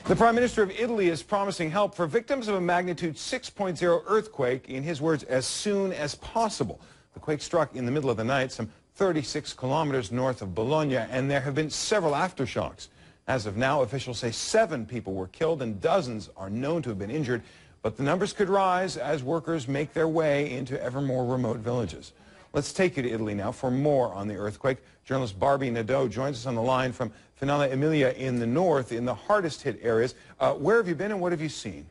The Prime Minister of Italy is promising help for victims of a magnitude 6.0 earthquake, in his words, as soon as possible. The quake struck in the middle of the night, some 36 kilometers north of Bologna, and there have been several aftershocks. As of now, officials say 7 people were killed and dozens are known to have been injured, but the numbers could rise as workers make their way into ever more remote villages. Let's take you to Italy now for more on the earthquake. Journalist Barbie Nadeau joins us on the line from Finale Emilia in the north, in the hardest hit areas. Where have you been and what have you seen?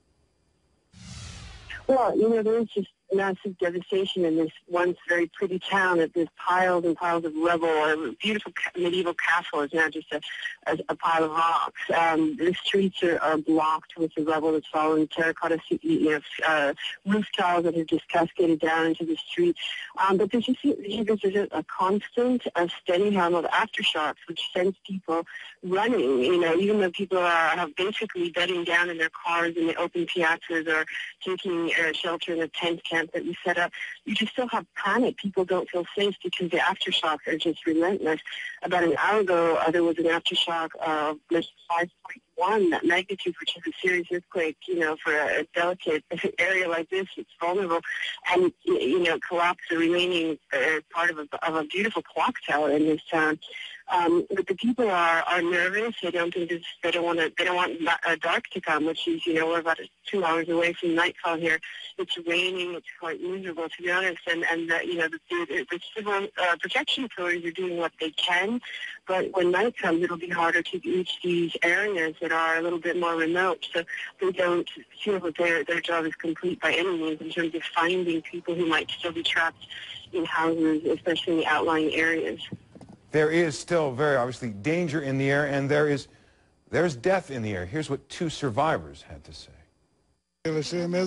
Well, there was just massive devastation in this once very pretty town. That there's piles and piles of rubble. A beautiful medieval castle is now just a pile of rocks. The streets are blocked with the rubble that's fallen, terracotta roof tiles that have just cascaded down into the street. But there's just a constant, steady hum of aftershocks, which sends people running. Even though people are basically bedding down in their cars in the open piazzas or taking shelter in a tent camp that we set up, you just still have panic. People don't feel safe because the aftershocks are just relentless. About an hour ago, there was an aftershock of 5.1, that magnitude, which is a serious earthquake, for a delicate area like this. It's vulnerable. And, collapsed the remaining part of a beautiful clock tower in this town. But the people are nervous. They don't want dark to come, which is, we're about 2 hours away from nightfall here. It's raining. It's quite miserable, to be honest. And the civil protection authorities are doing what they can. But when night comes, it'll be harder to reach these areas that are a little bit more remote. So they don't feel that their job is complete by any means in terms of finding people who might still be trapped in houses, especially in the outlying areas. There is still very obviously danger in the air, and there's death in the air. Here's what 2 survivors had to say. At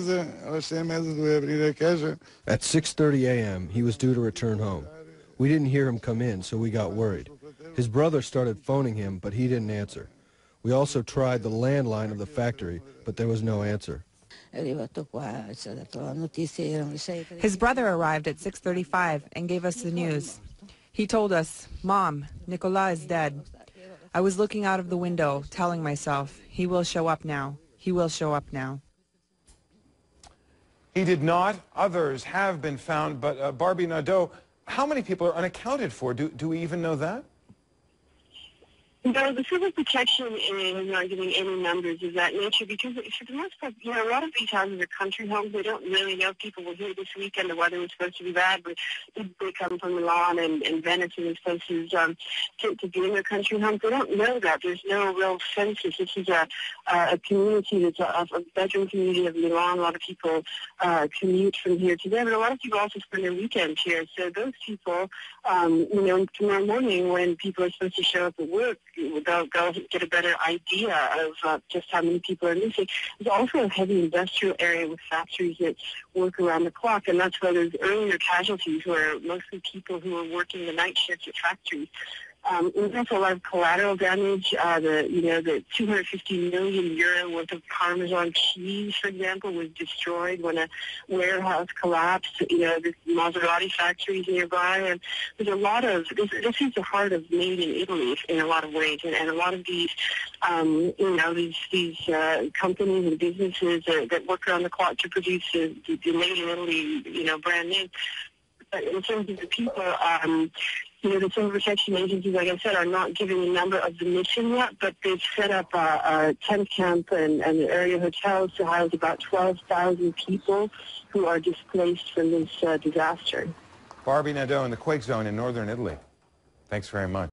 6:30 a.m., he was due to return home. We didn't hear him come in, so we got worried. His brother started phoning him, but he didn't answer. We also tried the landline of the factory, but there was no answer. His brother arrived at 6:35 and gave us the news. He told us, "Mom, Nicolas is dead." I was looking out of the window, telling myself, he will show up now. He will show up now. He did not. Others have been found. But Barbie Nadeau, how many people are unaccounted for? Do we even know that? No, the civil protection is not giving any numbers of that nature because, for the most part, a lot of these houses are country homes. They don't really know if people were here this weekend. The weather was supposed to be bad, but they come from Milan and Venice and these places to be in their country homes. They don't know that. There's no real census. This is a community that's a bedroom community of Milan. A lot of people commute from here to there, but a lot of people also spend their weekends here. So those people, tomorrow morning when people are supposed to show up at work, they'll get a better idea of just how many people are missing. There's also a heavy industrial area with factories that work around the clock, and that's why there's earlier casualties where mostly people who are working the night shifts at factories. There's also a lot of collateral damage. The 250 million euro worth of Parmesan cheese, for example, was destroyed when a warehouse collapsed. The Maserati factories nearby, and there's a lot of this is the heart of made in Italy in a lot of ways, and a lot of these, these companies and businesses that work around the clock to produce the made in Italy, brand name. But in terms of the people, the civil protection agencies, like I said, are not giving a number of the missing yet, but they've set up a tent camp and area hotels to house about 12,000 people who are displaced from this disaster. Barbie Nadeau in the quake zone in northern Italy. Thanks very much.